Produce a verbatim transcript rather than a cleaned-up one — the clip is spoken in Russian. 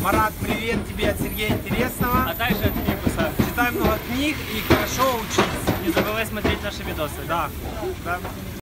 Марат, привет тебе от Сергея Интересного. А также от Фикуса. Читай много книг и хорошо учись. Не забывай смотреть наши видосы. Да, да.